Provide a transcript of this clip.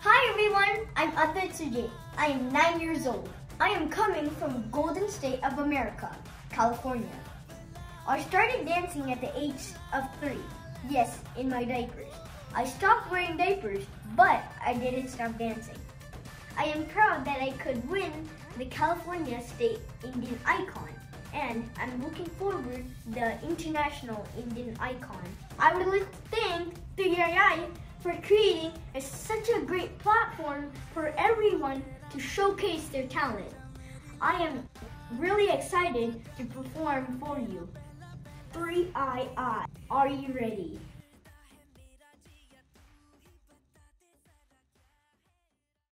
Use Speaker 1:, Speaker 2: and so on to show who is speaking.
Speaker 1: Hi everyone, I'm Adhvaith Sujay. I am 9 years old. I am coming from Golden State of America, California. I started dancing at the age of 3. Yes, in my diapers. I stopped wearing diapers, but I didn't stop dancing. I am proud that I could win the California State Indian Icon, and I'm looking forward to the International Indian Icon. I would like to thank Sujay for creating such a great platform for everyone to showcase their talent. I am really excited to perform for you. 3II, are you ready?